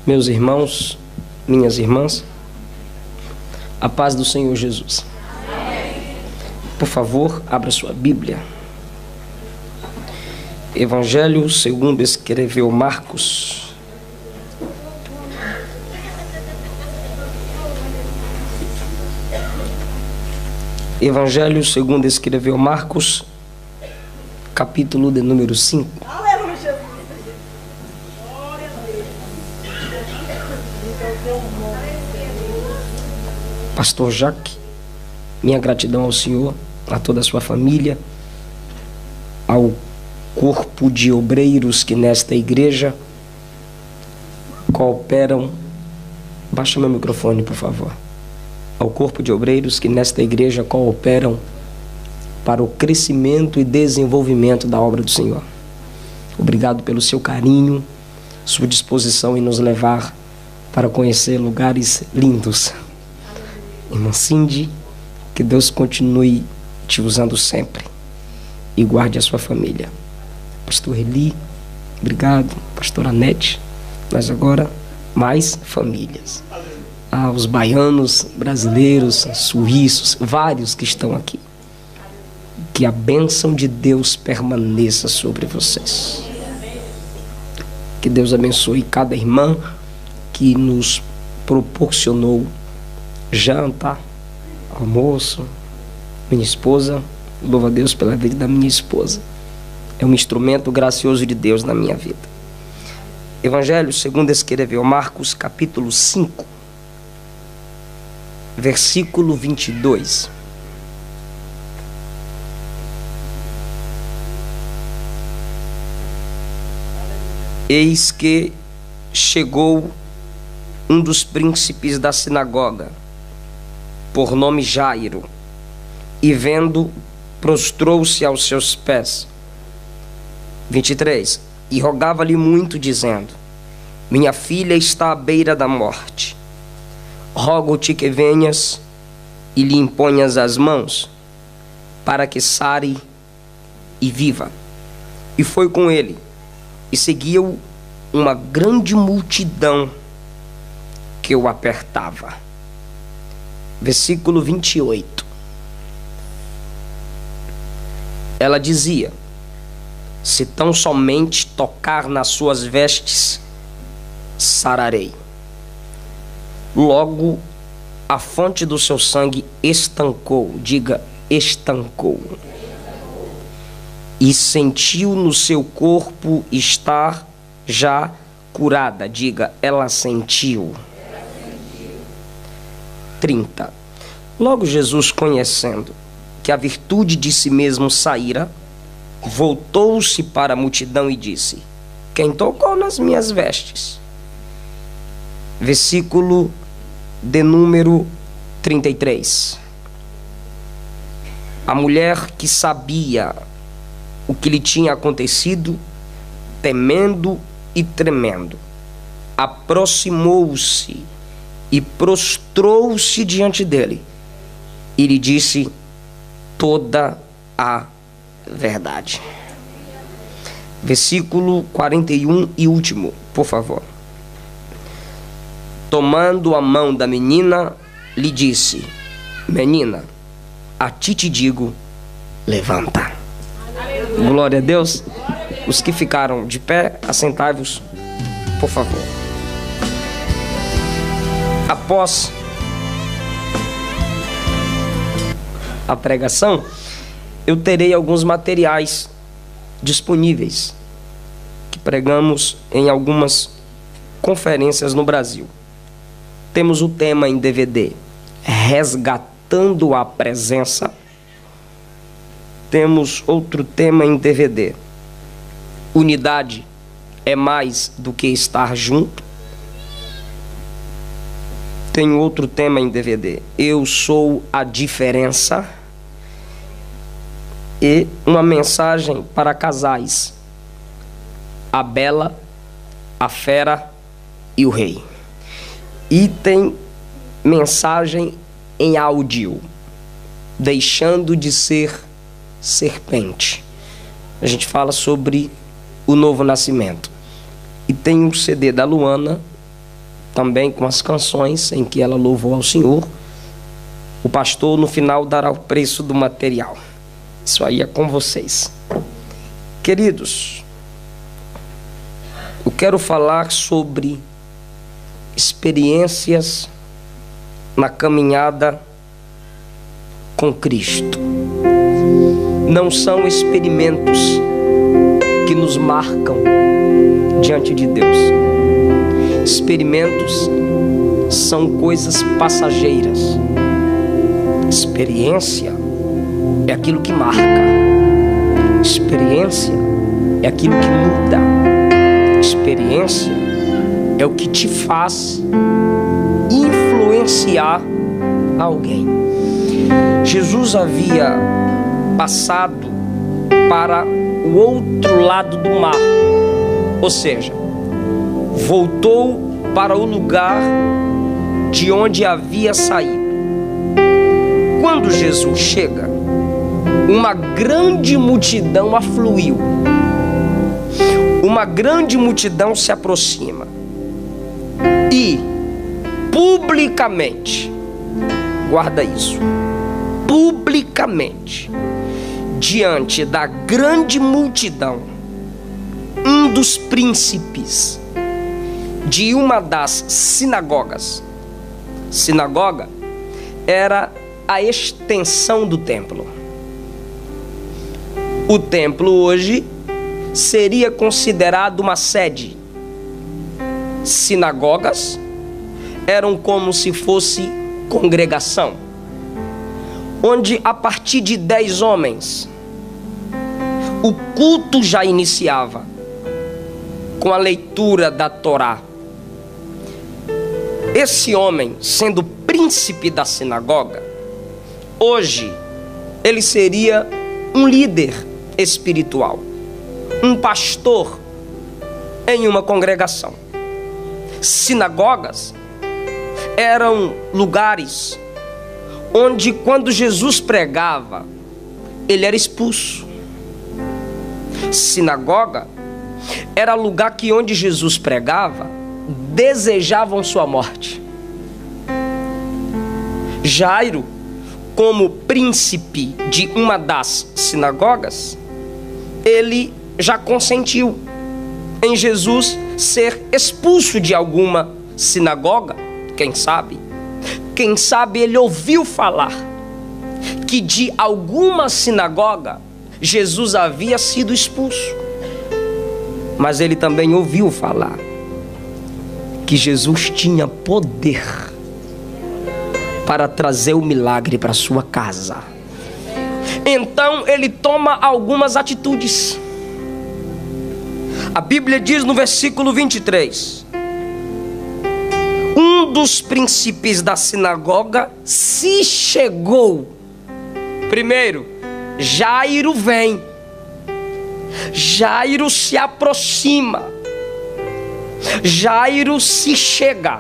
Meus irmãos, minhas irmãs, a paz do Senhor Jesus. Por favor, abra sua Bíblia. Evangelho segundo escreveu Marcos. Evangelho segundo escreveu Marcos, capítulo de número 5. Pastor Jaque, minha gratidão ao Senhor, a toda a sua família, ao corpo de obreiros que nesta igreja cooperam. Baixa meu microfone, por favor. Ao corpo de obreiros que nesta igreja cooperam para o crescimento e desenvolvimento da obra do Senhor. Obrigado pelo seu carinho, sua disposição em nos levar para conhecer lugares lindos. Irmã Cindy, que Deus continue te usando sempre e guarde a sua família. Pastor Eli, obrigado. Pastor Anete, mas agora mais famílias. Os baianos, brasileiros, suíços, vários que estão aqui. Que a bênção de Deus permaneça sobre vocês. Que Deus abençoe cada irmã que nos proporcionou janta, almoço. Minha esposa, louvo a Deus pela vida da minha esposa. É um instrumento gracioso de Deus na minha vida. Evangelho segundo escreveu Marcos, capítulo 5, versículo 22. Eis que chegou um dos príncipes da sinagoga, por nome Jairo, e vendo, prostrou-se aos seus pés. 23. E rogava-lhe muito, dizendo: minha filha está à beira da morte. Rogo-te que venhas e lhe imponhas as mãos, para que sare e viva. E foi com ele, e seguiu uma grande multidão que o apertava. Versículo 28. Ela dizia: se tão somente tocar nas suas vestes, sararei. Logo, a fonte do seu sangue estancou. Diga, estancou. E sentiu no seu corpo estar já curada. Diga, ela sentiu. 30. Logo Jesus, conhecendo que a virtude de si mesmo saíra, voltou-se para a multidão e disse: quem tocou nas minhas vestes? Versículo de número 33. A mulher, que sabia o que lhe tinha acontecido, temendo e tremendo, aproximou-se e prostrou-se diante dele e lhe disse toda a verdade. Versículo 41 e último, por favor. Tomando a mão da menina, lhe disse: menina, a ti te digo, levanta. Glória a Deus. Os que ficaram de pé, assentai-vos, por favor. Após a pregação, eu terei alguns materiais disponíveis que pregamos em algumas conferências no Brasil. Temos o tema em DVD, Resgatando a Presença. Temos outro tema em DVD, Unidade é mais do que estar junto. Tenho outro tema em DVD, Eu sou a diferença. E uma mensagem para casais, A Bela, a Fera e o Rei. E tem mensagem em áudio, Deixando de ser serpente. A gente fala sobre o novo nascimento. E tem um CD da Luana também com as canções em que ela louvou ao Senhor. O pastor no final dará o preço do material. Isso aí é com vocês. Queridos, eu quero falar sobre experiências na caminhada com Cristo. Não são experimentos que nos marcam diante de Deus. Experimentos são coisas passageiras. Experiência é aquilo que marca. Experiência é aquilo que muda. Experiência é o que te faz influenciar alguém. Jesus havia passado para o outro lado do mar, ou seja, voltou para o lugar de onde havia saído. Quando Jesus chega, uma grande multidão afluiu. Uma grande multidão se aproxima e publicamente, guarda isso, publicamente, diante da grande multidão, um dos príncipes de uma das sinagogas. Sinagoga era a extensão do templo. O templo hoje seria considerado uma sede. Sinagogas eram como se fosse congregação, onde a partir de 10 homens o culto já iniciava com a leitura da Torá. Esse homem, sendo príncipe da sinagoga, hoje ele seria um líder espiritual, um pastor em uma congregação. Sinagogas eram lugares onde, quando Jesus pregava, ele era expulso. Sinagoga era lugar que, onde Jesus pregava, desejavam sua morte. Jairo, como príncipe de uma das sinagogas, ele já consentiu em Jesus ser expulso de alguma sinagoga. Quem sabe ele ouviu falar que de alguma sinagoga Jesus havia sido expulso. Mas ele também ouviu falar que Jesus tinha poder para trazer o milagre para sua casa. Então ele toma algumas atitudes. A Bíblia diz no versículo 23: um dos príncipes da sinagoga se chegou. Primeiro, Jairo vem. Jairo se aproxima. Jairo se chega.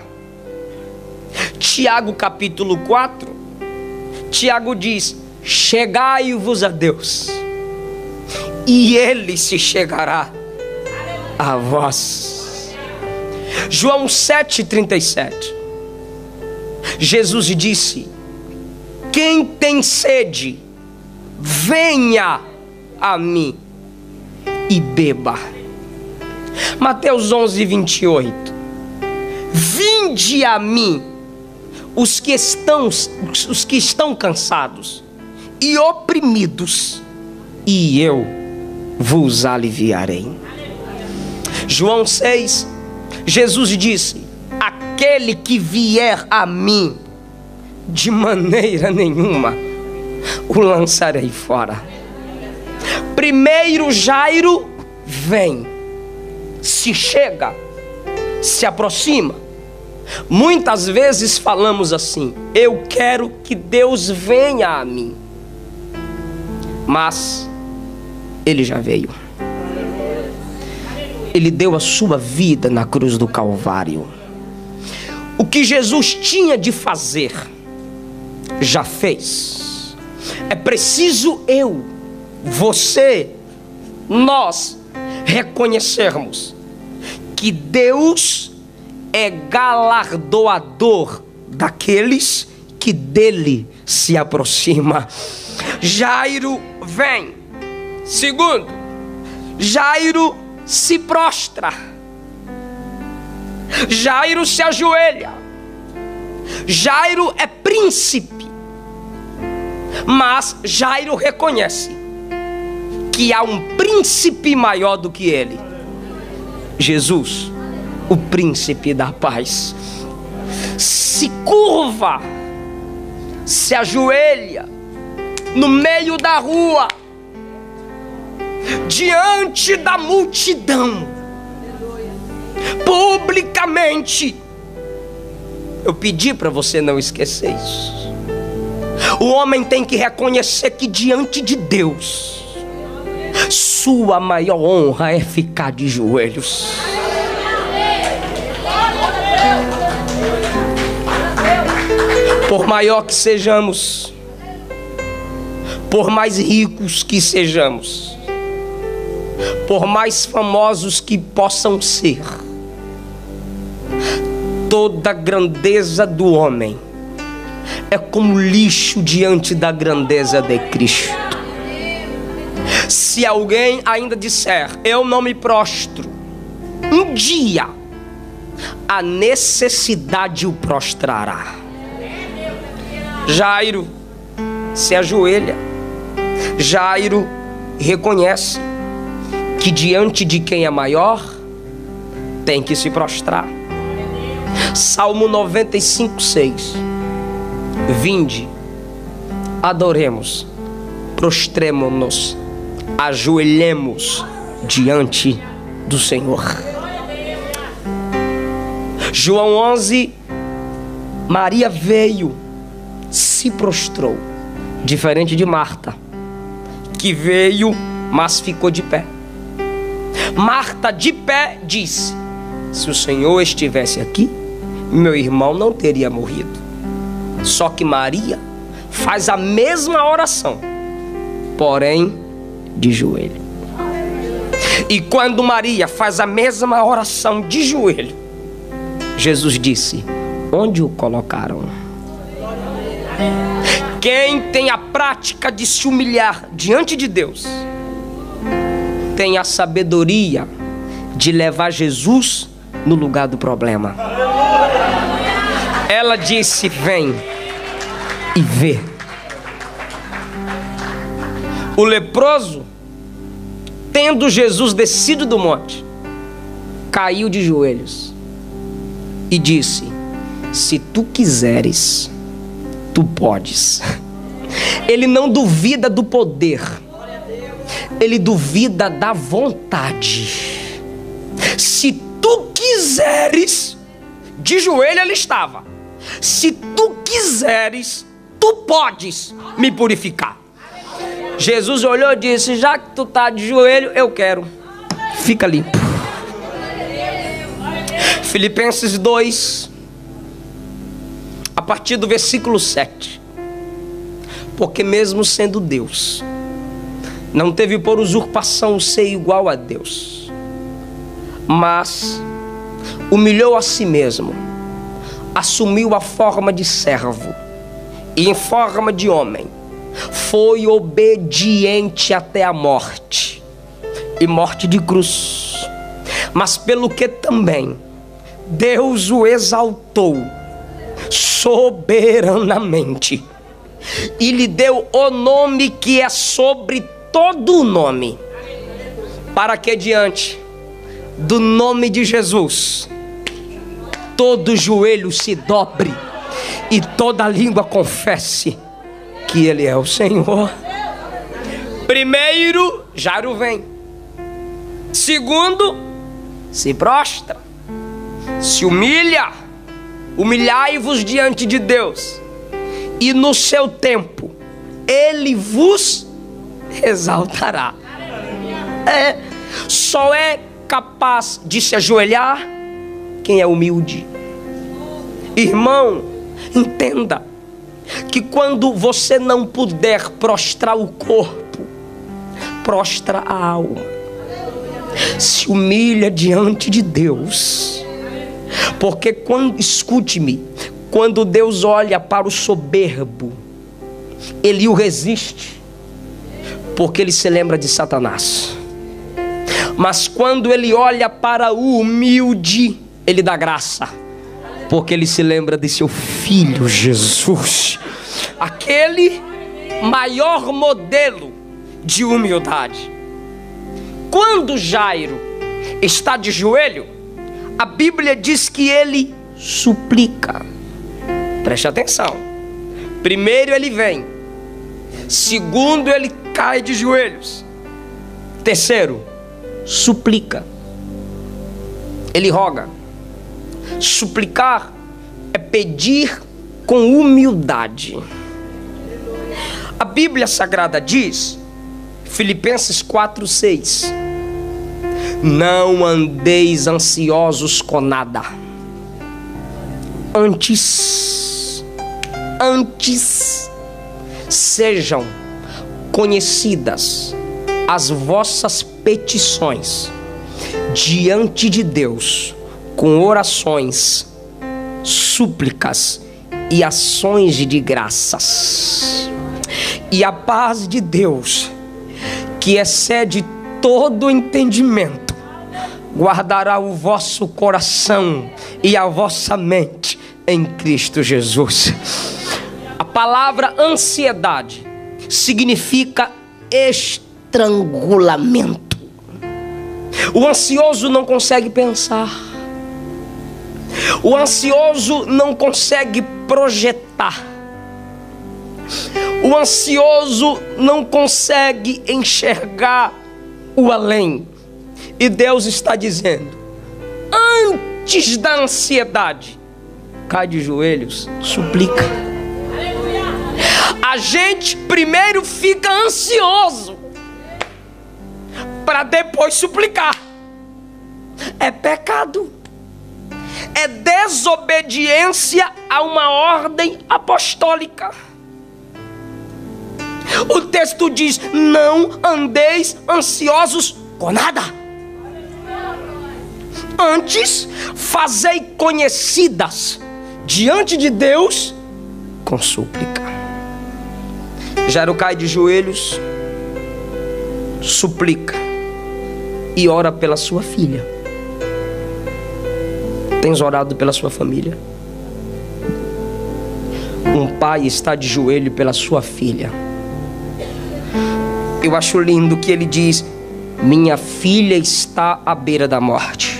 Tiago capítulo 4, Tiago diz: chegai-vos a Deus, e Ele se chegará a vós. João 7,37, Jesus disse: quem tem sede, venha a mim e beba. Mateus 11:28, vinde a mim os que estão cansados e oprimidos, e eu vos aliviarei. João 6, Jesus disse: aquele que vier a mim, de maneira nenhuma o lançarei fora. Primeiro Jairo vem, se chega, se aproxima. Muitas vezes falamos assim: eu quero que Deus venha a mim. Mas Ele já veio. Ele deu a sua vida na cruz do Calvário. O que Jesus tinha de fazer, já fez. É preciso eu, você, nós reconhecermos que Deus é galardoador daqueles que dele se aproxima. Jairo vem. Segundo, Jairo se prostra. Jairo se ajoelha. Jairo é príncipe, mas Jairo reconhece que há um príncipe maior do que ele, Jesus, o príncipe da paz. Se curva, se ajoelha no meio da rua, diante da multidão, publicamente. Eu pedi para você não esquecer isso. O homem tem que reconhecer que diante de Deus, sua maior honra é ficar de joelhos. Por maior que sejamos, por mais ricos que sejamos, por mais famosos que possam ser, toda grandeza do homem é como lixo diante da grandeza de Cristo. Se alguém ainda disser, eu não me prostro, um dia a necessidade o prostrará. Jairo se ajoelha. Jairo reconhece que diante de quem é maior tem que se prostrar. Salmo 95:6. Vinde, adoremos, prostremo-nos, ajoelhemos diante do Senhor. João 11, Maria veio, se prostrou, diferente de Marta, que veio, mas ficou de pé. Marta, de pé, disse: se o Senhor estivesse aqui, meu irmão não teria morrido. Só que Maria faz a mesma oração, porém de joelho. E quando Maria faz a mesma oração de joelho, Jesus disse: onde o colocaram? Quem tem a prática de se humilhar diante de Deus, tem a sabedoria de levar Jesus no lugar do problema. Ela disse: vem e vê. O leproso, tendo Jesus descido do monte, caiu de joelhos e disse: se tu quiseres, tu podes. Ele não duvida do poder, ele duvida da vontade. Se tu quiseres, de joelho ele estava, se tu quiseres, tu podes me purificar. Jesus olhou e disse: já que tu está de joelho, eu quero, fica limpo. Filipenses 2, a partir do versículo 7. Porque mesmo sendo Deus, não teve por usurpação ser igual a Deus, mas humilhou a si mesmo, assumiu a forma de servo, e em forma de homem foi obediente até a morte, e morte de cruz. Mas pelo que também Deus o exaltou soberanamente e lhe deu o nome que é sobre todo o nome, para que diante do nome de Jesus todo joelho se dobre e toda língua confesse que Ele é o Senhor. Primeiro, Jairo vem. Segundo, se prostra, se humilha. Humilhai-vos diante de Deus, e no seu tempo Ele vos exaltará. Só é capaz de se ajoelhar quem é humilde. Irmão, entenda que quando você não puder prostrar o corpo, prostra a alma. Se humilha diante de Deus Porque escute-me, quando Deus olha para o soberbo, Ele o resiste, porque Ele se lembra de Satanás. Mas quando Ele olha para o humilde, Ele dá graça, porque Ele se lembra de seu Filho Jesus, aquele maior modelo de humildade. Quando Jairo está de joelho, a Bíblia diz que ele suplica. Preste atenção. Primeiro ele vem. Segundo ele cai de joelhos. Terceiro, suplica. Ele roga. Suplicar é pedir com humildade. A Bíblia Sagrada diz, Filipenses 4:6, não andeis ansiosos com nada, antes sejam conhecidas as vossas petições diante de Deus com orações, súplicas e ações de graças. E a paz de Deus, que excede todo entendimento, guardará o vosso coração e a vossa mente em Cristo Jesus. A palavra ansiedade significa estrangulamento. O ansioso não consegue pensar. O ansioso não consegue projetar. O ansioso não consegue enxergar o além. E Deus está dizendo, antes da ansiedade, cai de joelhos, suplica. A gente primeiro fica ansioso para depois suplicar. É pecado. É desobediência a uma ordem apostólica. O texto diz, não andeis ansiosos com nada. Antes, fazei conhecidas diante de Deus com súplica. Jairo cai de joelhos, suplica e ora pela sua filha. Tens orado pela sua família? Um pai está de joelho pela sua filha. Eu acho lindo que ele diz, minha filha está à beira da morte.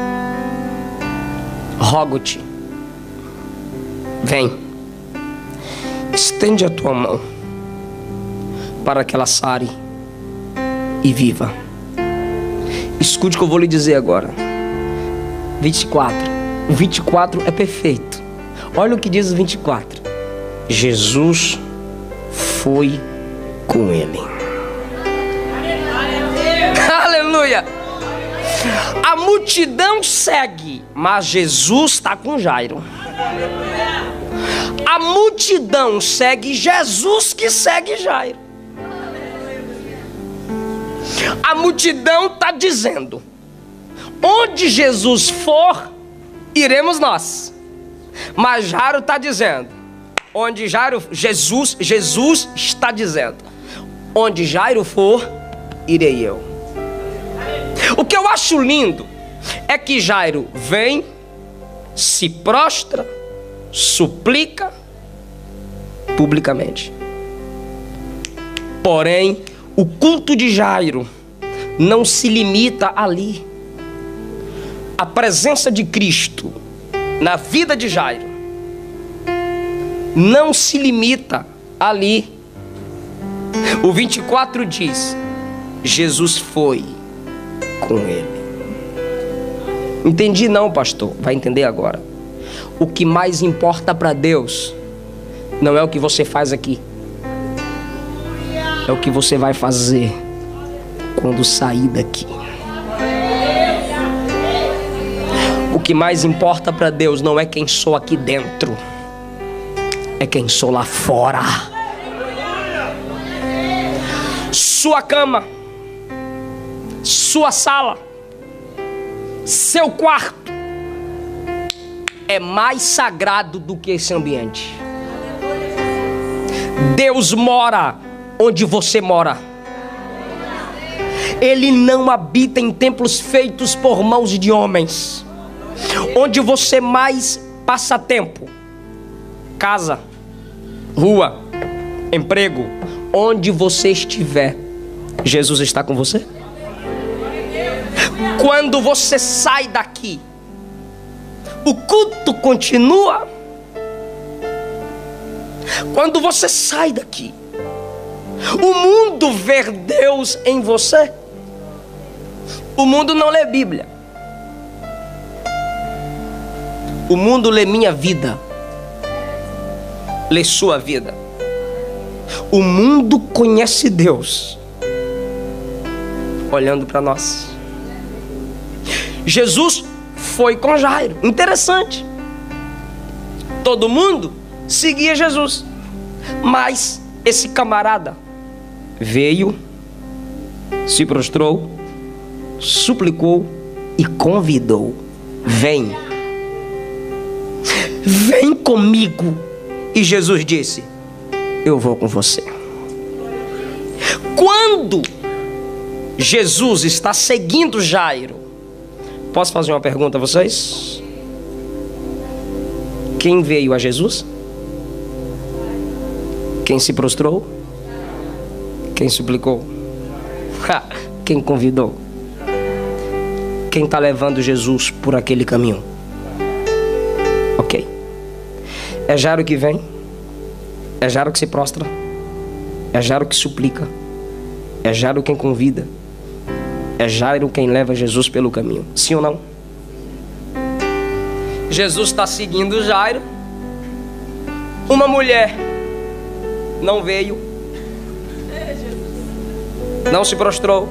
Rogo-te, vem, estende a tua mão para que ela sare e viva. Escute o que eu vou lhe dizer agora. 24. O 24 é perfeito. Olha o que diz o 24. Jesus foi com ele. Aleluia. A multidão segue, mas Jesus está com Jairo. A multidão segue Jesus, que segue Jairo. A multidão está dizendo, onde Jesus for, iremos nós. Mas Jairo está dizendo, onde Jesus está dizendo, onde Jairo for, irei eu. O que eu acho lindo é que Jairo vem, se prostra, suplica publicamente. Porém, o culto de Jairo não se limita ali. A presença de Cristo na vida de Jairo não se limita ali. O 24 diz, Jesus foi com ele. Entendi não, pastor? Vai entender agora. O que mais importa para Deus não é o que você faz aqui, é o que você vai fazer quando sair daqui. O que mais importa para Deus não é quem sou aqui dentro, é quem sou lá fora. Sua cama, sua sala, seu quarto, é mais sagrado do que esse ambiente. Deus mora onde você mora. Ele não habita em templos feitos por mãos de homens. Onde você mais passa tempo, casa, rua, emprego, onde você estiver, Jesus está com você. Quando você sai daqui, o culto continua. Quando você sai daqui, o mundo vê Deus em você. O mundo não lê Bíblia. O mundo lê minha vida, lê sua vida. O mundo conhece Deus olhando para nós. Jesus foi com Jairo. Interessante. Todo mundo seguia Jesus, mas esse camarada veio, se prostrou, suplicou e convidou. Vem comigo. E Jesus disse: eu vou com você. Quando Jesus está seguindo Jairo, posso fazer uma pergunta a vocês? Quem veio a Jesus? Quem se prostrou? Quem suplicou? Quem convidou? Quem está levando Jesus por aquele caminho? Ok. É Jairo que vem, é Jairo que se prostra, é Jairo que suplica, é Jairo quem convida, é Jairo quem leva Jesus pelo caminho. Sim ou não? Jesus está seguindo Jairo. Uma mulher não veio, não se prostrou,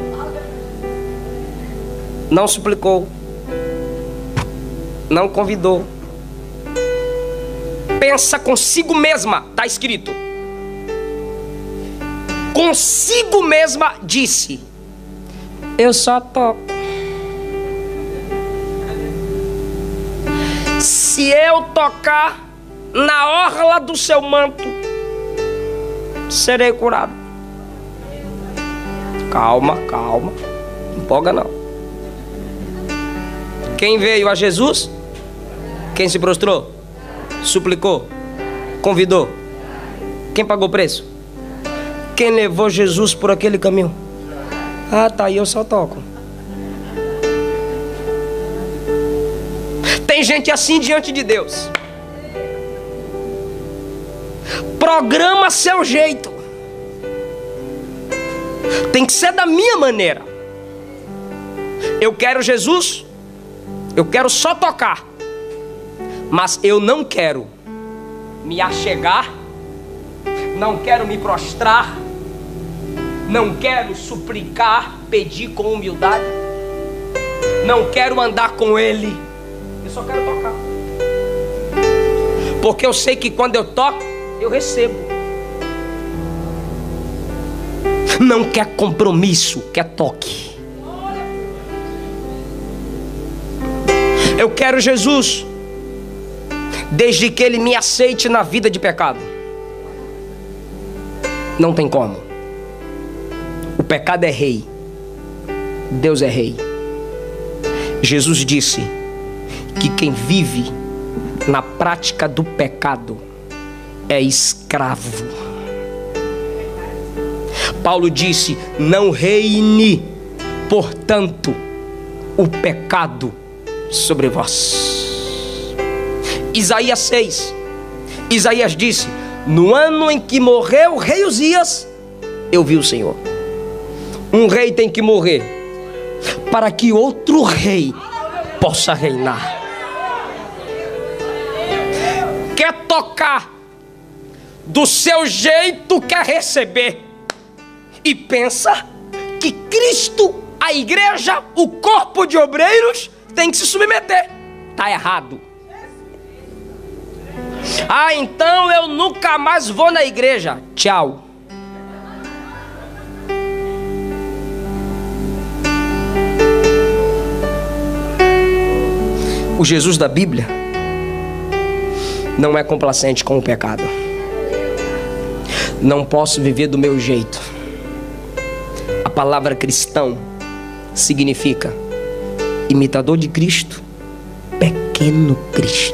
não suplicou, não convidou. Pensa consigo mesma, está escrito. Consigo mesma disse: eu só toco. Se eu tocar na orla do seu manto, serei curado. Calma, calma, não empolga não. Quem veio a Jesus? Quem se prostrou? Suplicou? Convidou? Quem pagou o preço? Quem levou Jesus por aquele caminho? Ah, tá, e eu só toco. Tem gente assim diante de Deus. Programa seu jeito. Tem que ser da minha maneira. Eu quero Jesus, eu quero só tocar, mas eu não quero me achegar, não quero me prostrar, não quero suplicar, pedir com humildade, não quero andar com Ele, eu só quero tocar. Porque eu sei que quando eu toco, eu recebo. Não quer compromisso, quer toque. Eu quero Jesus, desde que Ele me aceite na vida de pecado. Não tem como. O pecado é rei, Deus é rei. Jesus disse que quem vive na prática do pecado é escravo. Paulo disse: não reine, portanto, o pecado sobre vós. Isaías 6, Isaías disse: no ano em que morreu o rei Uzias, eu vi o Senhor. Um rei tem que morrer para que outro rei possa reinar. Quer tocar do seu jeito, quer receber, e pensa que Cristo, a igreja, o corpo de obreiros tem que se submeter. Está errado. Ah, então eu nunca mais vou na igreja. Tchau. O Jesus da Bíblia não é complacente com o pecado. Não posso viver do meu jeito. A palavra cristão significa imitador de Cristo, pequeno Cristo.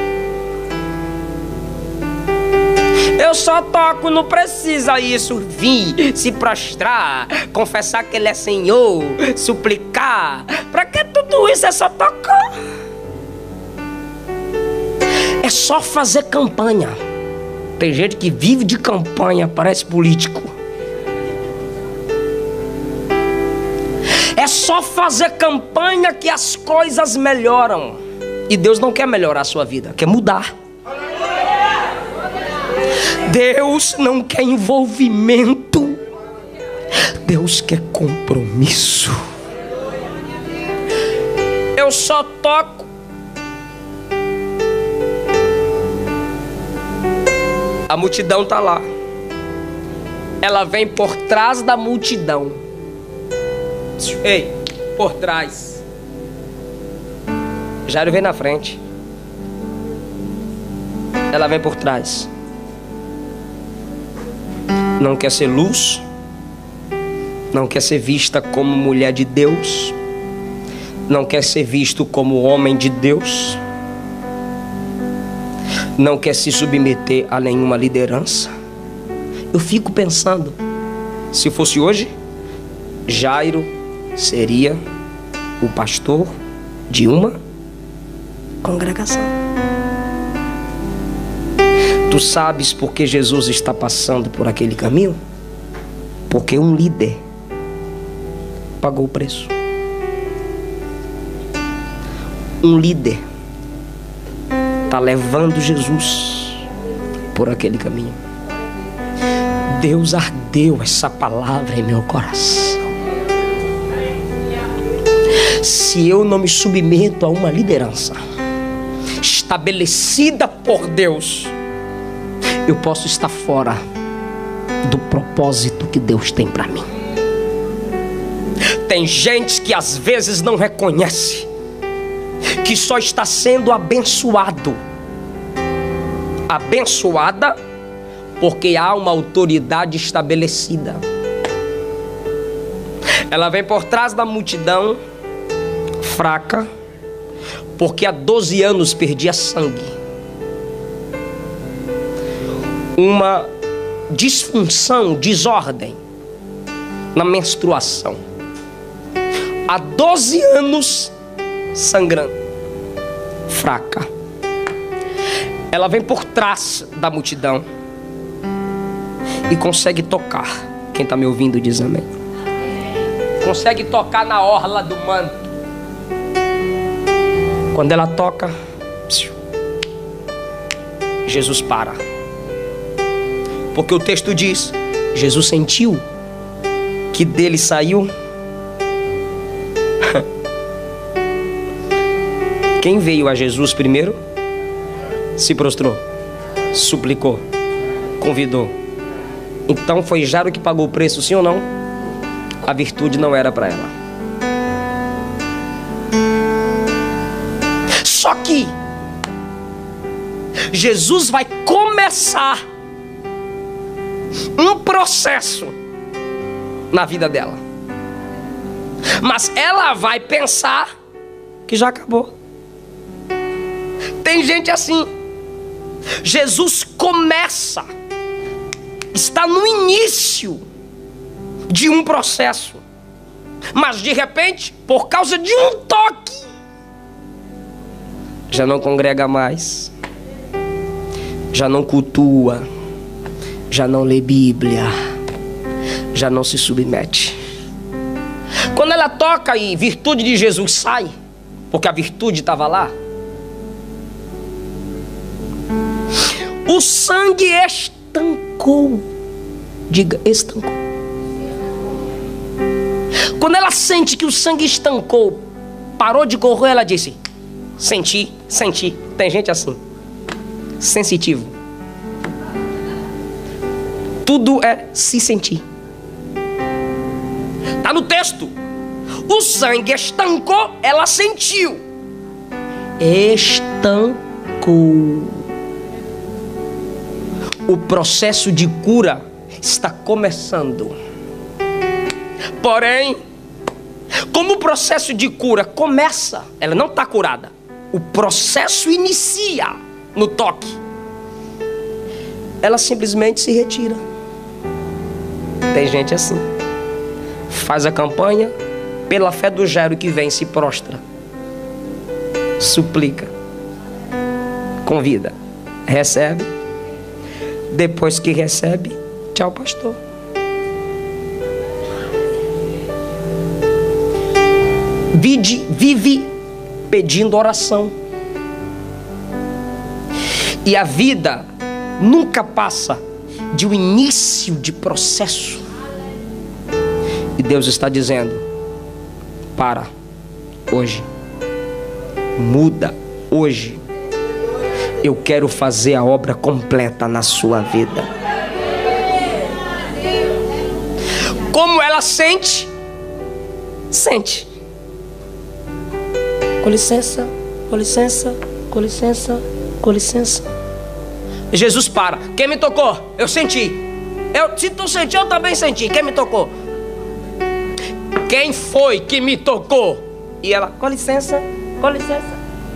Eu só toco, não precisa isso. Vir, se prostrar, confessar que Ele é Senhor, suplicar. Pra que tudo isso? É só tocar. É só fazer campanha. Tem gente que vive de campanha, parece político. É só fazer campanha que as coisas melhoram. E Deus não quer melhorar a sua vida, quer mudar. Deus não quer envolvimento. Deus quer compromisso. Eu só toco. A multidão está lá. Ela vem por trás da multidão. Ei, por trás. Jairo vem na frente. Ela vem por trás. Não quer ser luz. Não quer ser vista como mulher de Deus. Não quer ser visto como homem de Deus. Não quer se submeter a nenhuma liderança. Eu fico pensando, se fosse hoje, Jairo seria o pastor de uma congregação. Tu sabes por que Jesus está passando por aquele caminho? Porque um líder pagou o preço. Um líder está levando Jesus por aquele caminho. Deus ardeu essa palavra em meu coração. Se eu não me submeto a uma liderança estabelecida por Deus, eu posso estar fora do propósito que Deus tem para mim. Tem gente que às vezes não reconhece que só está sendo abençoado, abençoada, porque há uma autoridade estabelecida. Ela vem por trás da multidão, fraca, porque há 12 anos perdia sangue. Uma disfunção, desordem na menstruação. Há 12 anos sangrando, fraca. Ela vem por trás da multidão e consegue tocar. Quem está me ouvindo diz amém. Consegue tocar na orla do manto. Quando ela toca, Jesus para. Porque o texto diz, Jesus sentiu que dele saiu. Quem veio a Jesus primeiro? Se prostrou, suplicou, convidou. Então foi Jairo que pagou o preço, sim ou não? A virtude não era para ela. Só que Jesus vai começar um processo na vida dela. Mas ela vai pensar que já acabou. Tem gente assim. Jesus começa, está no início de um processo, mas de repente, por causa de um toque, já não congrega mais, já não cultua, já não lê Bíblia, já não se submete. Quando ela toca e virtude de Jesus sai, porque a virtude estava lá, o sangue estancou. Diga, estancou. Quando ela sente que o sangue estancou, parou de correr, ela disse, senti. Tem gente assim, sensitivo. Tudo é se sentir. Está no texto. O sangue estancou, ela sentiu. Estancou. O processo de cura está começando. Porém, como o processo de cura começa, ela não está curada. O processo inicia no toque. Ela simplesmente se retira. Tem gente assim. Faz a campanha, pela fé do Jairo que vem, se prostra. Suplica. Convida. Recebe. Depois que recebe, tchau, pastor. Vive pedindo oração. E a vida nunca passa de um início de processo. E Deus está dizendo: para hoje, muda hoje. Eu quero fazer a obra completa na sua vida. Como ela sente? Sente. Com licença, com licença, com licença, com licença. Jesus para. Quem me tocou? Eu senti. Se tu sentiu, eu também senti. Quem me tocou? Quem foi que me tocou? E ela, com licença, com licença.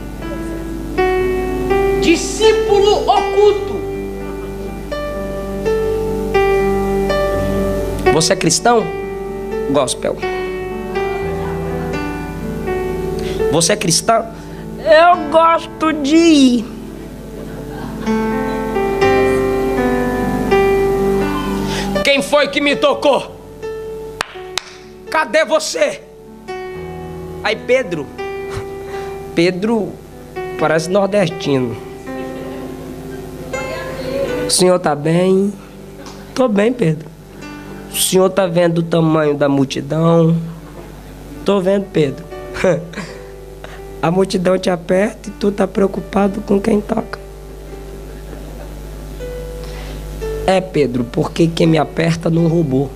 Discípulo oculto. Você é cristão? Gospel. Você é cristão? Eu gosto de ir. Quem foi que me tocou? Cadê você? Aí Pedro parece nordestino. O senhor tá bem? Tô bem, Pedro. O senhor tá vendo o tamanho da multidão? Tô vendo, Pedro. A multidão te aperta e tu tá preocupado com quem toca. É, Pedro, porque quem me aperta não roubou.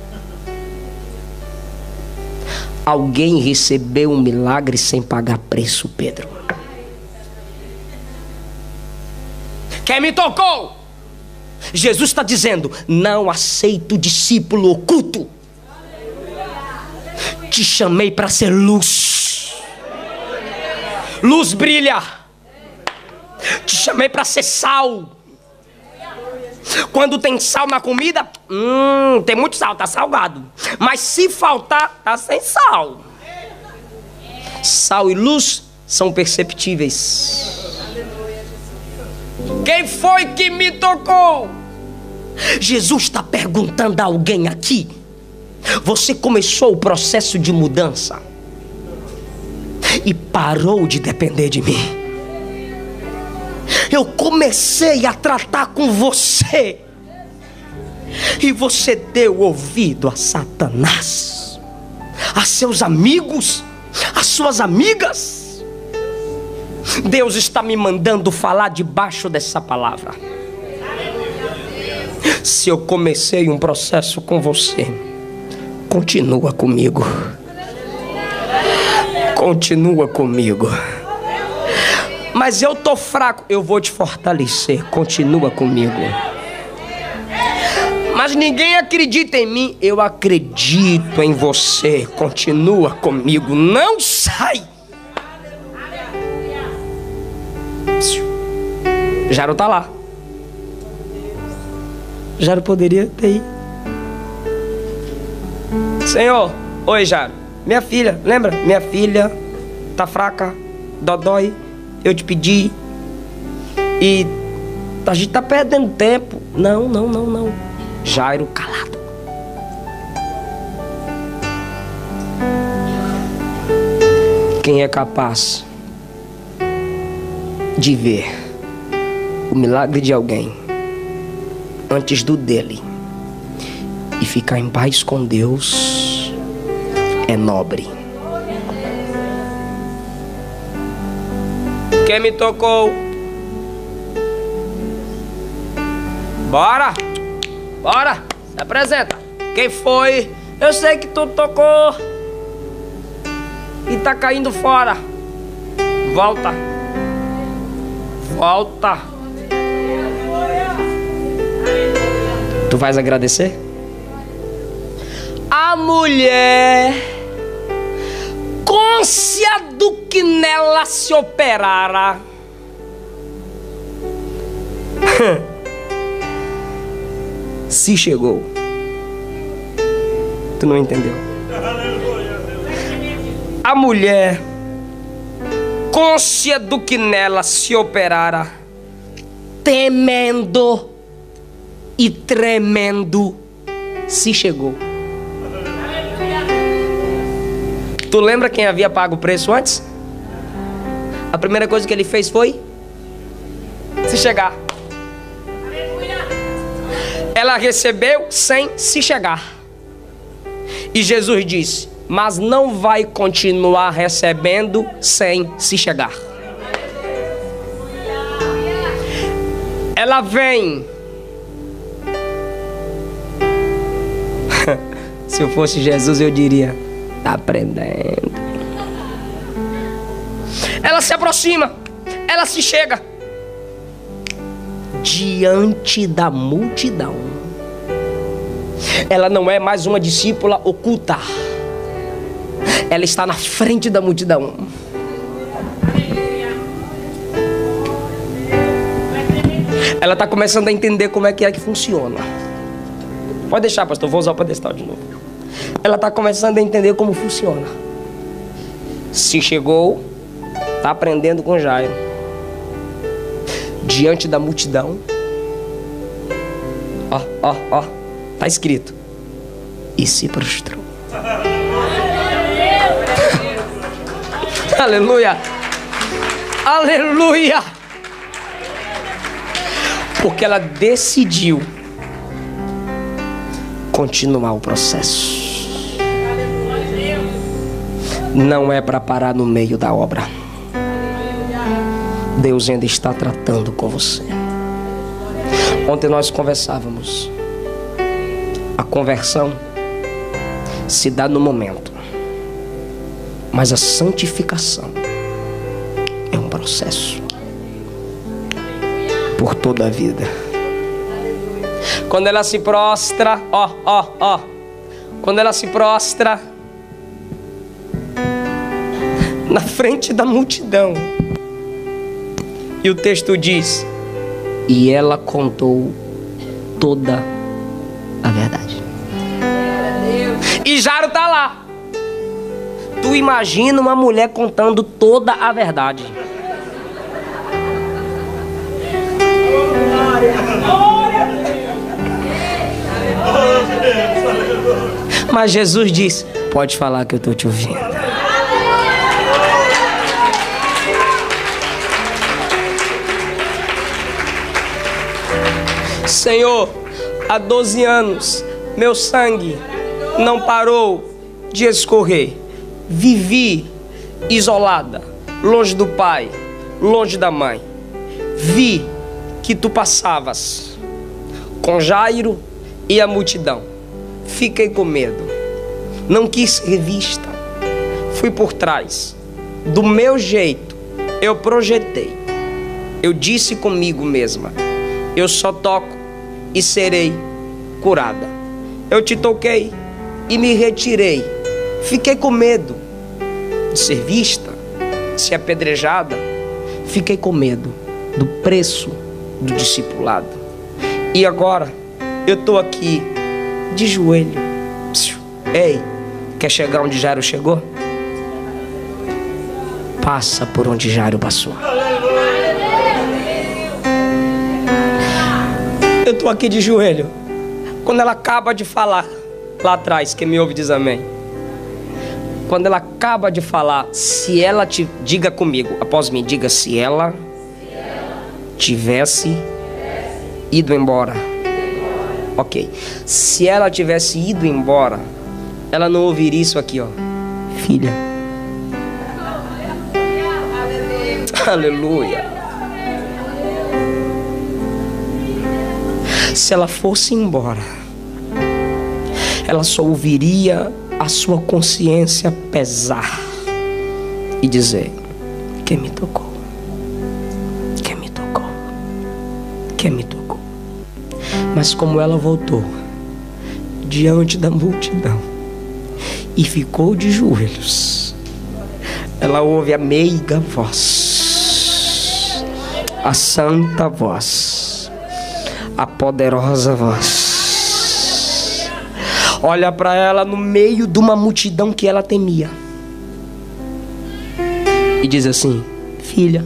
Alguém recebeu um milagre sem pagar preço, Pedro. Quem me tocou? Jesus está dizendo: não aceito discípulo oculto. Te chamei para ser luz. Luz brilha. Te chamei para ser sal. Quando tem sal na comida, tem muito sal, tá salgado. Mas se faltar, tá sem sal. Sal e luz são perceptíveis. Quem foi que me tocou? Jesus está perguntando a alguém aqui: você começou o processo de mudança e parou de depender de mim. Eu comecei a tratar com você e você deu ouvido a Satanás, a seus amigos, a suas amigas. Deus está me mandando falar debaixo dessa palavra. Se eu comecei um processo com você, continua comigo. Continua comigo. Mas eu tô fraco, eu vou te fortalecer. Continua comigo. Mas ninguém acredita em mim, eu acredito em você. Continua comigo, não sai. Jairo tá lá. Jairo poderia ter ido. Senhor, oi Jairo, minha filha, lembra? Minha filha tá fraca, dodói. Eu te pedi e a gente tá perdendo tempo. Não. Jairo calado. Quem é capaz de ver o milagre de alguém antes do dele e ficar em paz com Deus é nobre. Quem me tocou? Bora! Bora! Se apresenta! Quem foi? Eu sei que tu tocou e tá caindo fora. Volta! Volta! Tu vais agradecer? A mulher, côncia do que nela se operara, se chegou. Tu não entendeu? A mulher, côncia do que nela se operara, temendo e tremendo, se chegou. Tu lembra quem havia pago o preço antes? A primeira coisa que ele fez foi se chegar. Ela recebeu sem se chegar. E Jesus disse: mas não vai continuar recebendo sem se chegar. Ela vem. Se eu fosse Jesus, eu diria: tá aprendendo. Ela se aproxima, ela se chega diante da multidão. Ela não é mais uma discípula oculta. Ela está na frente da multidão. Ela está começando a entender como é que funciona. Pode deixar, pastor, vou usar o pedestal de novo. Ela está começando a entender como funciona. Se chegou, está aprendendo com Jairo. Diante da multidão. Ó, está escrito: e se prostrou. Aleluia! Aleluia! Porque ela decidiu continuar o processo. Não é para parar no meio da obra. Deus ainda está tratando com você. Ontem nós conversávamos. A conversão se dá no momento, mas a santificação é um processo por toda a vida. Quando ela se prostra, quando ela se prostra na frente da multidão, e o texto diz: e ela contou toda a verdade. E Jairo está lá. Tu imagina uma mulher contando toda a verdade. Mas Jesus disse: pode falar que eu estou te ouvindo. Senhor, há 12 anos meu sangue não parou de escorrer. Vivi isolada, longe do pai, longe da mãe. Vi que tu passavas com Jairo e a multidão. Fiquei com medo, não quis ser vista. Fui por trás, do meu jeito eu projetei. Eu disse comigo mesma: eu só toco e serei curada. Eu te toquei e me retirei. Fiquei com medo de ser vista, de ser apedrejada. Fiquei com medo do preço do discipulado. E agora eu estou aqui de joelho. Ei, quer chegar onde Jairo chegou? Passa por onde Jairo passou. Eu estou aqui de joelho. Quando ela acaba de falar lá atrás, quem me ouve diz amém. Quando ela acaba de falar, se ela te diga comigo, após mim, diga: se ela tivesse ido embora. Ok. Se ela tivesse ido embora, ela não ouviria isso aqui, ó. Filha. Aleluia. Se ela fosse embora, ela só ouviria a sua consciência pesar e dizer: quem me tocou? Quem me tocou? Quem me tocou? Mas como ela voltou diante da multidão e ficou de joelhos, ela ouve a meiga voz, a santa voz, a poderosa voz. Olha para ela no meio de uma multidão que ela temia e diz assim: filha,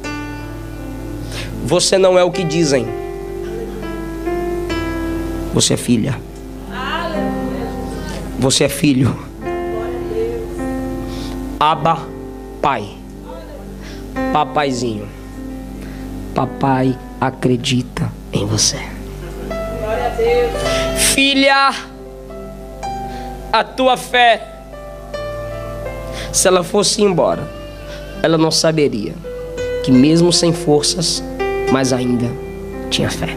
você não é o que dizem, você é filha, você é filho. Abba, pai, papaizinho, papai acredita em você. Filha, a tua fé, se ela fosse embora, ela não saberia que mesmo sem forças, mas ainda tinha fé.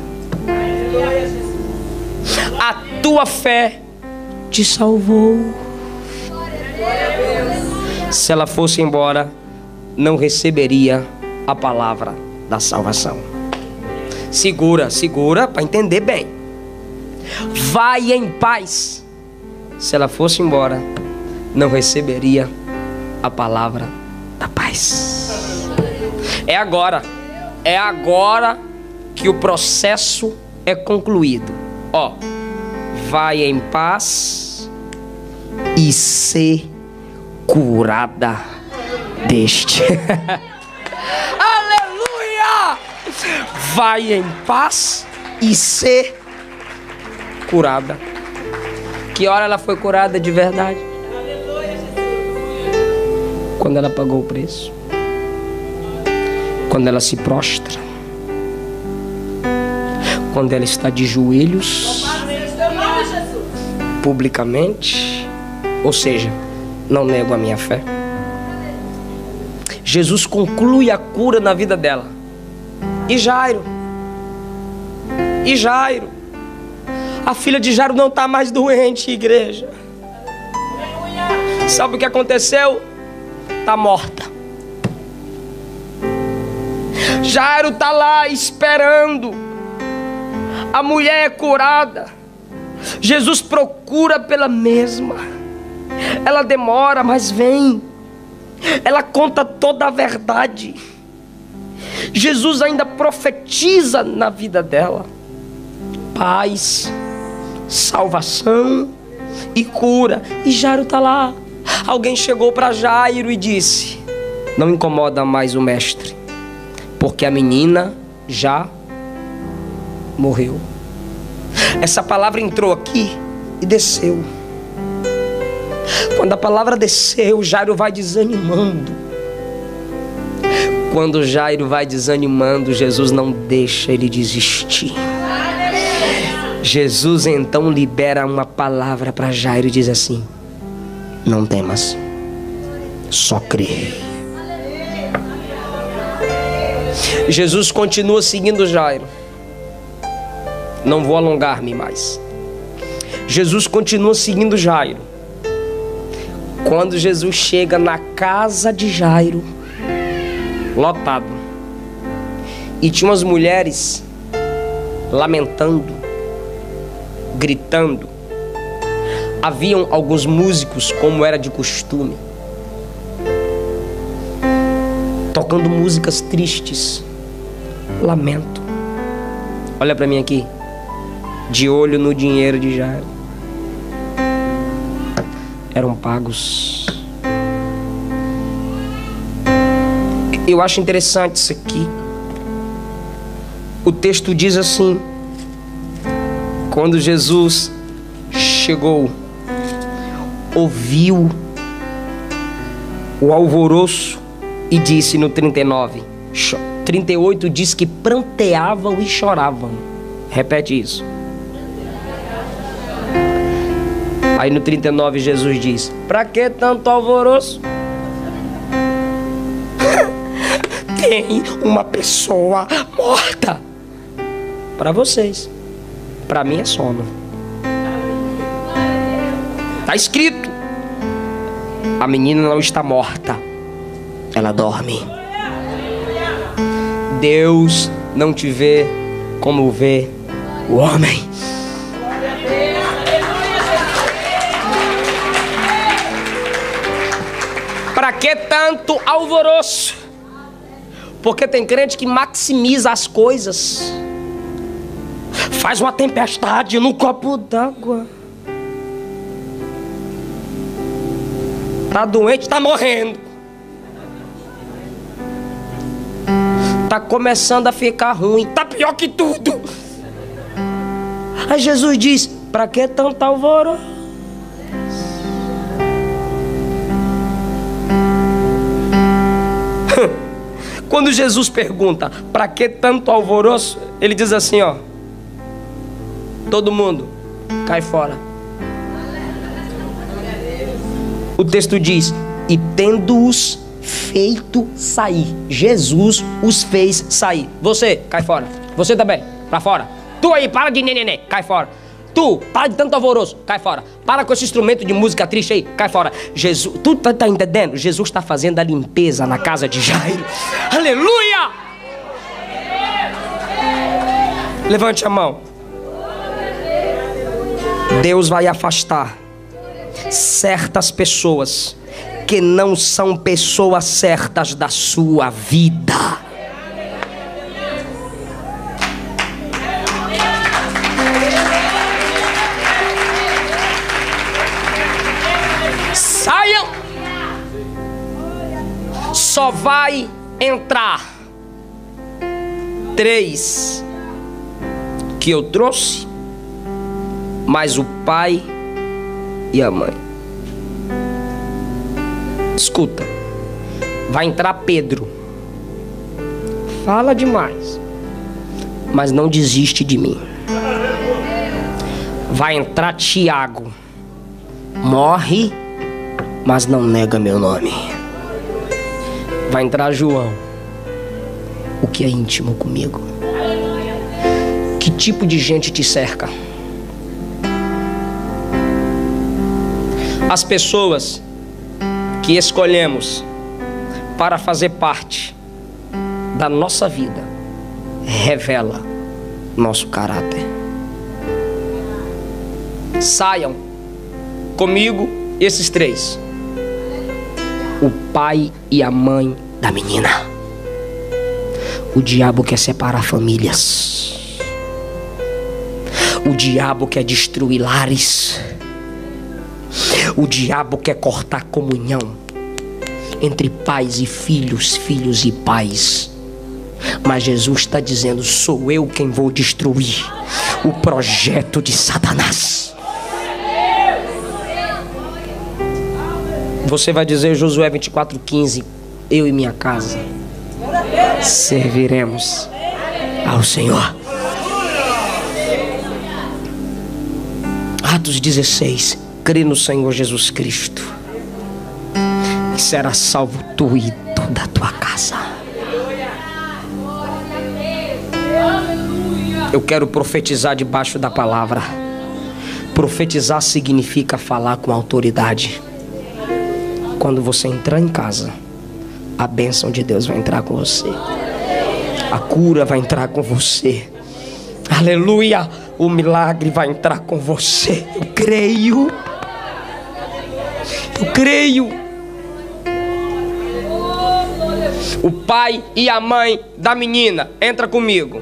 A tua fé te salvou. Se ela fosse embora, não receberia a palavra da salvação. Segura para entender bem. Vai em paz. Se ela fosse embora, não receberia a palavra da paz. É agora que o processo é concluído. Ó, vai em paz e ser curada deste. Aleluia! Vai em paz e ser curada. Que hora ela foi curada de verdade? Quando ela pagou o preço. Quando ela se prostra. Quando ela está de joelhos publicamente. Ou seja, não nego a minha fé. Jesus conclui a cura na vida dela. E Jairo? A filha de Jairo não está mais doente, igreja. Sabe o que aconteceu? Está morta. Jairo está lá esperando. A mulher é curada. Jesus procura pela mesma. Ela demora, mas vem. Ela conta toda a verdade. Jesus ainda profetiza na vida dela paz, salvação e cura. E Jairo está lá. Alguém chegou para Jairo e disse: não incomoda mais o mestre, porque a menina já morreu. Essa palavra entrou aqui e desceu. Quando a palavra desceu, Jairo vai desanimando. Quando Jairo vai desanimando, Jesus não deixa ele desistir. Jesus então libera uma palavra para Jairo e diz assim: não temas, só crê. Jesus continua seguindo Jairo. Não vou alongar-me mais. Jesus continua seguindo Jairo. Quando Jesus chega na casa de Jairo, lotado, e tinha umas mulheres lamentando, gritando. Haviam alguns músicos, como era de costume, tocando músicas tristes, lamento. Olha para mim aqui, de olho no dinheiro de Jairo. Eram pagos. Eu acho interessante isso aqui. O texto diz assim: quando Jesus chegou, ouviu o alvoroço e disse no 39, 38 diz que pranteavam e choravam. Repete isso. Aí no 39 Jesus diz: pra que tanto alvoroço? Tem uma pessoa morta. Para vocês, para mim é sono. Está escrito: a menina não está morta, ela dorme. Deus não te vê como vê o homem. Para que tanto alvoroço? Porque tem crente que maximiza as coisas. Faz uma tempestade num copo d'água. Tá doente, tá morrendo. Tá começando a ficar ruim, tá pior que tudo. Aí Jesus diz: para que tanto alvoroço? Quando Jesus pergunta para que tanto alvoroço, ele diz assim, ó: todo mundo cai fora. O texto diz: e tendo-os feito sair, Jesus os fez sair. Você, cai fora. Você também, para fora. Tu aí, para de nenenê, cai fora. Tu, para de tanto alvoroço, cai fora. Para com esse instrumento de música triste aí, cai fora. Jesus, tu tá entendendo? Jesus está fazendo a limpeza na casa de Jairo. Aleluia! Levante a mão. Deus vai afastar certas pessoas que não são pessoas certas da sua vida. Saiam. Só vai entrar 3 que eu trouxe, mais o pai e a mãe. Escuta, vai entrar Pedro. Fala demais, mas não desiste de mim. Vai entrar Tiago. Morre, mas não nega meu nome. Vai entrar João, o que é íntimo comigo. Que tipo de gente te cerca? As pessoas que escolhemos para fazer parte da nossa vida revela nosso caráter. Saiam comigo esses 3: o pai e a mãe da menina. O diabo quer separar famílias. O diabo quer destruir lares. O diabo quer cortar comunhão entre pais e filhos, filhos e pais. Mas Jesus está dizendo: sou eu quem vou destruir o projeto de Satanás. Você vai dizer, Josué 24:15: eu e minha casa serviremos ao Senhor. Atos 16: crê no Senhor Jesus Cristo e será salvo tu e toda a tua casa. Eu quero profetizar debaixo da palavra. Profetizar significa falar com autoridade. Quando você entrar em casa, a bênção de Deus vai entrar com você. A cura vai entrar com você. Aleluia! O milagre vai entrar com você. Eu creio. Eu creio. O pai e a mãe da menina, entra comigo.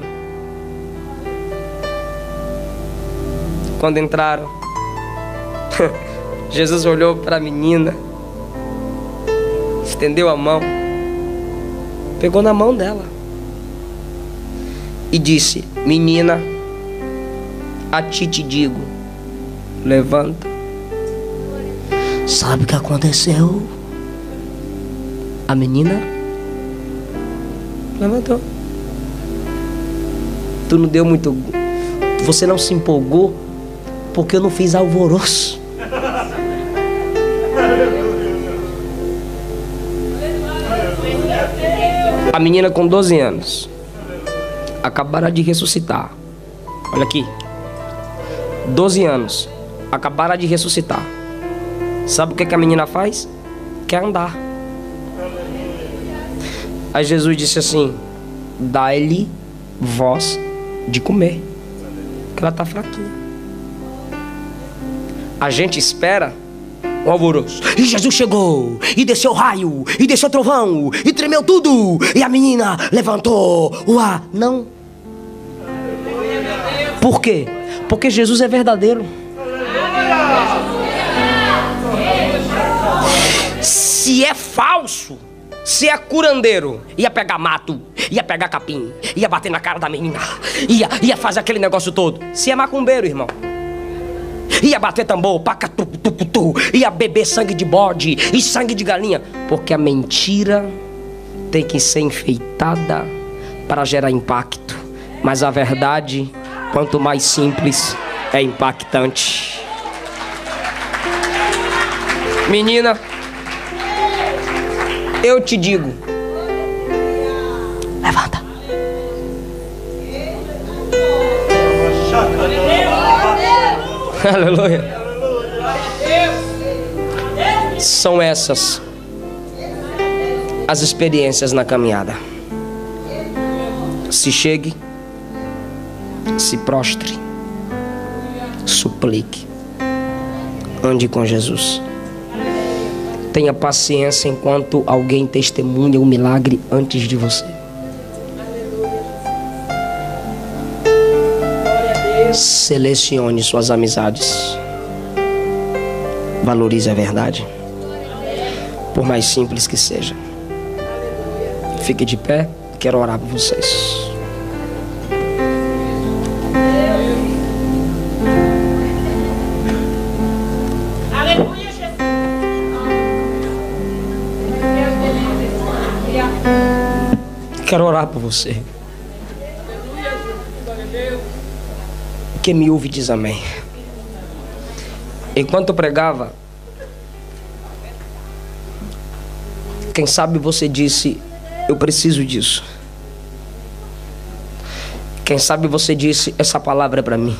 Quando entraram, Jesus olhou para a menina, estendeu a mão, pegou na mão dela e disse: menina, a ti te digo, levanta. Sabe o que aconteceu? A menina levantou. Tu não deu muito, você não se empolgou porque eu não fiz alvoroço. A menina com 12 anos acabaram de ressuscitar. Olha aqui, 12 anos, acabaram de ressuscitar. Sabe o que a menina faz? Quer andar. Aí Jesus disse assim: dai-lhe voz de comer. Porque ela está fraquinha. A gente espera um alvoroço. E Jesus chegou, e desceu raio, e desceu trovão, e tremeu tudo, e a menina levantou. Uá, não. Por quê? Porque Jesus é verdadeiro. Se é falso, se é curandeiro, ia pegar mato, ia pegar capim, ia bater na cara da menina, ia fazer aquele negócio todo. Se é macumbeiro, irmão, ia bater tambor, pacatu, ia beber sangue de bode e sangue de galinha. Porque a mentira tem que ser enfeitada para gerar impacto. Mas a verdade, quanto mais simples, é impactante. Menina, eu te digo, levanta. Aleluia. São essas as experiências na caminhada. Se chegue, se prostre, suplique, ande com Jesus. Tenha paciência enquanto alguém testemunha o milagre antes de você. Selecione suas amizades. Valorize a verdade, por mais simples que seja. Fique de pé, quero orar por vocês. Quero orar por você. Quem me ouve diz amém. Enquanto eu pregava, quem sabe você disse, eu preciso disso. Quem sabe você disse, essa palavra é para mim.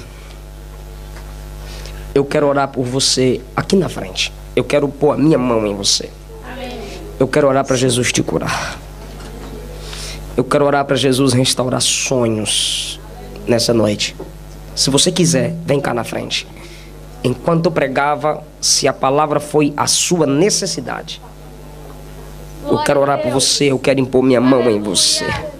Eu quero orar por você aqui na frente. Eu quero pôr a minha mão em você. Eu quero orar para Jesus te curar. Eu quero orar para Jesus restaurar sonhos nessa noite. Se você quiser, vem cá na frente. Enquanto eu pregava, se a palavra foi a sua necessidade, eu quero orar por você, eu quero impor minha mão em você.